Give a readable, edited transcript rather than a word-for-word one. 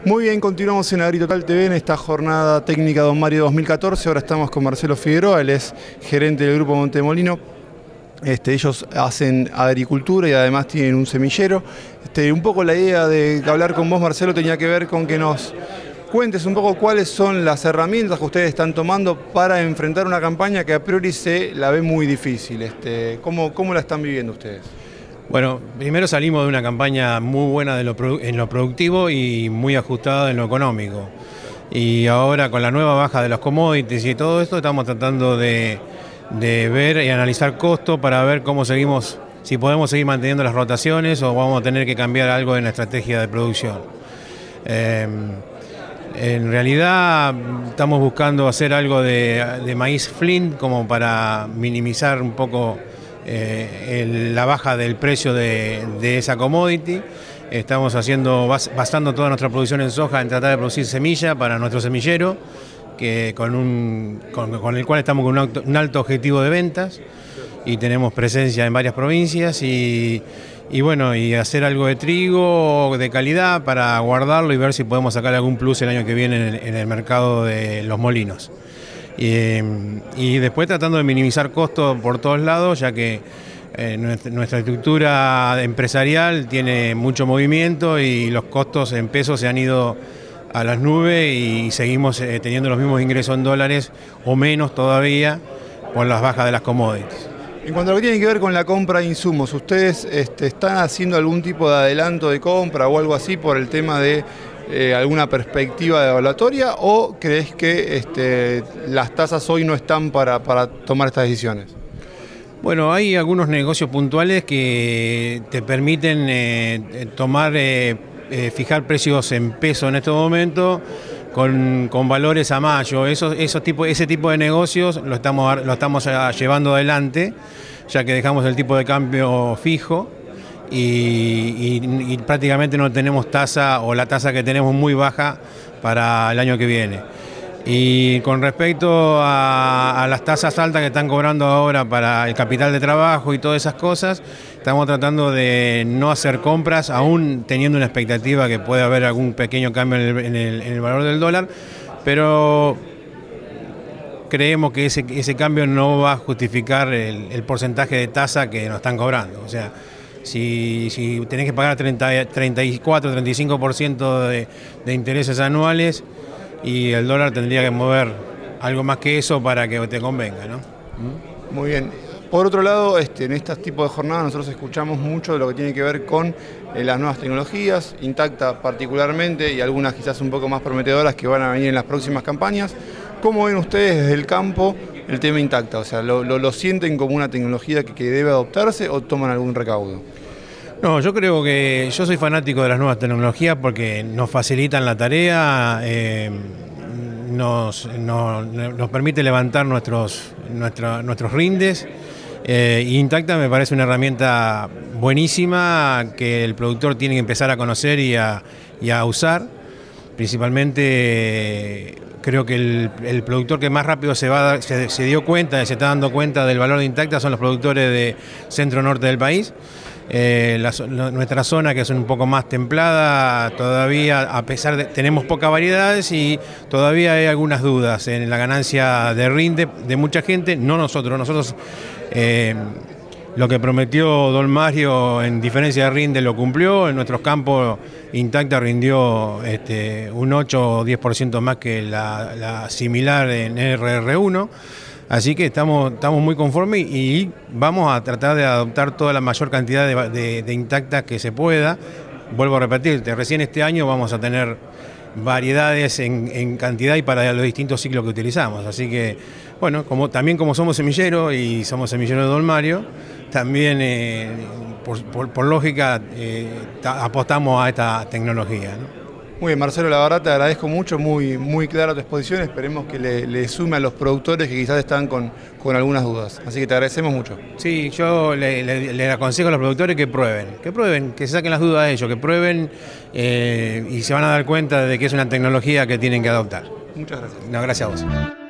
Muy bien, continuamos en AgriTotal TV en esta jornada técnica Don Mario 2014. Ahora estamos con Marcelo Figueroa, él es gerente del Grupo Montemolino. Ellos hacen agricultura y además tienen un semillero. Un poco la idea de hablar con vos, Marcelo, tenía que ver con que nos cuentes un poco cuáles son las herramientas que ustedes están tomando para enfrentar una campaña que a priori se la ve muy difícil. ¿Cómo la están viviendo ustedes? Bueno, primero salimos de una campaña muy buena en lo productivo y muy ajustada en lo económico. Y ahora con la nueva baja de los commodities y todo esto estamos tratando de ver y analizar costos para ver cómo seguimos, si podemos seguir manteniendo las rotaciones o vamos a tener que cambiar algo en la estrategia de producción. En realidad estamos buscando hacer algo de maíz flint como para minimizar un poco la baja del precio de esa commodity. Estamos basando toda nuestra producción en soja en tratar de producir semilla para nuestro semillero, con el cual estamos con un alto objetivo de ventas y tenemos presencia en varias provincias y hacer algo de trigo de calidad para guardarlo y ver si podemos sacar algún plus el año que viene en el mercado de los molinos. Y después tratando de minimizar costos por todos lados, ya que nuestra estructura empresarial tiene mucho movimiento y los costos en pesos se han ido a las nubes y seguimos teniendo los mismos ingresos en dólares o menos todavía por las bajas de las commodities. En cuanto a lo que tiene que ver con la compra de insumos, ¿ustedes están haciendo algún tipo de adelanto de compra o algo así por el tema de alguna perspectiva de evaluatoria o crees que las tasas hoy no están para tomar estas decisiones? Bueno, hay algunos negocios puntuales que te permiten fijar precios en peso en este momento con valores a mayo. Ese tipo de negocios lo estamos llevando adelante, ya que dejamos el tipo de cambio fijo y prácticamente no tenemos tasa, o la tasa que tenemos muy baja para el año que viene. Y con respecto a las tasas altas que están cobrando ahora para el capital de trabajo y todas esas cosas, estamos tratando de no hacer compras, aún teniendo una expectativa que puede haber algún pequeño cambio en el valor del dólar, pero creemos que ese cambio no va a justificar el porcentaje de tasa que nos están cobrando. O sea, si tenés que pagar 34-35% de intereses anuales, y el dólar tendría que mover algo más que eso para que te convenga, ¿no? Muy bien. Por otro lado, en estos tipos de jornadas nosotros escuchamos mucho de lo que tiene que ver con las nuevas tecnologías, Intacta particularmente, y algunas quizás un poco más prometedoras que van a venir en las próximas campañas. ¿Cómo ven ustedes desde el campo el tema Intacta? O sea, ¿lo sienten como una tecnología que debe adoptarse o toman algún recaudo? No, yo creo que yo soy fanático de las nuevas tecnologías porque nos facilitan la tarea, nos permite levantar nuestros rindes. Intacta me parece una herramienta buenísima que el productor tiene que empezar a conocer y a usar. Principalmente creo que el productor que más rápido se dio cuenta, se está dando cuenta del valor de Intacta son los productores de centro-norte del país. Nuestra zona, que es un poco más templada, todavía, a pesar de tenemos pocas variedades y todavía hay algunas dudas en la ganancia de rinde de mucha gente, no nosotros lo que prometió Don Mario en diferencia de rinde lo cumplió. En nuestros campos Intacta rindió un 8 o 10% más que la similar en RR1. Así que estamos muy conformes y vamos a tratar de adoptar toda la mayor cantidad de Intacta que se pueda. Vuelvo a repetirte, recién este año vamos a tener variedades en cantidad y para los distintos ciclos que utilizamos. Así que, bueno, también como somos semilleros y somos semilleros de Don Mario, también por lógica apostamos a esta tecnología, ¿no? Muy bien, Marcelo, la verdad te agradezco mucho, muy clara tu exposición, esperemos que le sume a los productores que quizás están con algunas dudas, así que te agradecemos mucho. Sí, yo le aconsejo a los productores que prueben, que se saquen las dudas de ellos, que prueben y se van a dar cuenta de que es una tecnología que tienen que adoptar. Muchas gracias. No, gracias a vos.